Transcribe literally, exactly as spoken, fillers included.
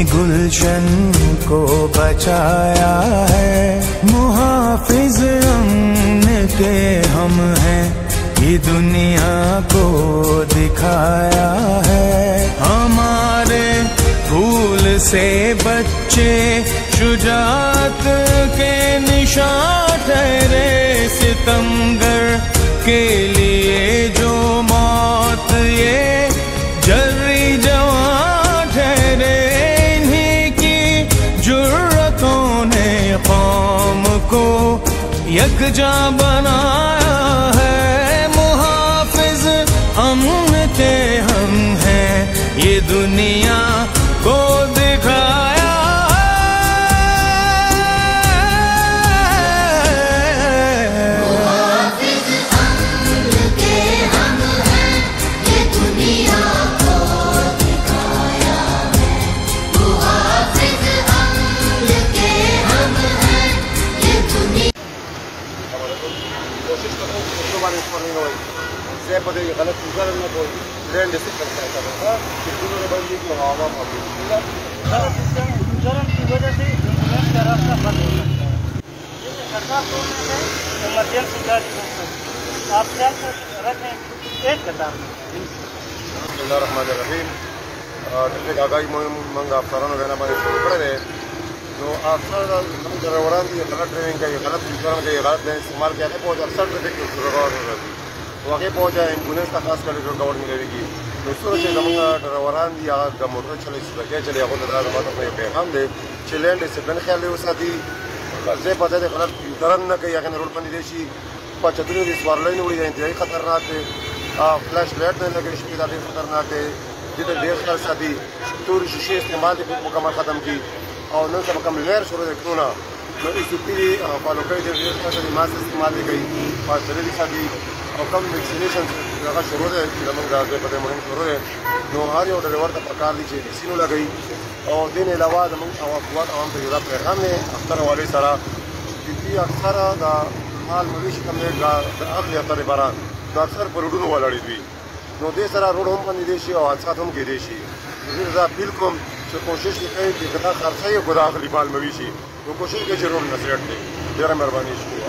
گلشن کو بچایا ہے، محافظ امن کے ہم ہیں، یہ دنیا کو دکھایا ہے۔ ہمارے پھول سے بچے شجاعت کے نشان ٹھہرے، ستمگر کے لیے جو موت یہ جری جوان ٹھہرے، انہی کی جرتوں نے قوم کو یکجا بنایا ہے، محافظ امن کے ہم ہیں، یہ دنیا کو دکھایا پتہ یہ غلط گزر نہ کوئی ٹرین جیسے کرتا ہے کہ دونوں نے بندی کی ہوا موجود ہے، غلط گزرن کی وجہ سے ایمبولینس کا راستہ بند ہو سکتا ہے، سرکار کو ایمرجنسی گاڑی ہو سکتی ہے، آپ خیال رکھیں ایک قطار میں۔ بسم اللہ الرحمن الرحیم۔ ٹریفک آگاہی مہم منگ افسرانوں کہنا ہمارے شروع کر رہے تو افسر ڈرائیوران کی غلط ڈرائیونگ کا یہ غلط گزرن کا یہ غلط استعمال کیا ہے بہت اکثر ٹریفک کی واقع پہنچا ایمبولینس کا خاص کر جو کور ملے گی تو اس طرح سے زمانہ ڈرائیوران دی آگا موٹر چلے سکے چلے خود دراز بات اپنے پیغام دے چلین ڈسپلن خیال لے ساتھی سے پتہ ہے غلط درن نہ کہی اگر روڈ پر دیشی پچتری دی سوار لائن اڑی جائیں انتہائی خطرناک ہے، فلیش لائٹ نہیں لگے شپی دادی خطرناک ہے، جتنے دیر خیال ساتھی توری شیشے استعمال دی مکمل ختم کی اور نن سب کم لیر شروع دے کیوں نہ اس پی فالو کری دیر خیال ساتھی ماسک استعمال دی گئی اور چلے دی ساتھی اور کم ویکسینیشن جگہ شروع ہے زمین کا پتہ مہم شروع ہے نو ہر یو ڈرائیور کا پرکار دی ویکسینوں لگئی اور دن علاوہ زمین قوات عوام ته یو پیغام ہے اختر والے سره چې اکثره دا مال مویشي کم دی د اخلي اختر باران دا اکثر پر روډونو ولاړې وي نو دې سره روډ هم باندې دی شي او حادثات هم کېدی شي زه دا اپیل کوم چې کوشش وکړئ چې دا خرڅه یې خو د اخلي مال مویشي نو کوشش وکړئ چې روډ نه سریټ دی ډېره مهرباني شي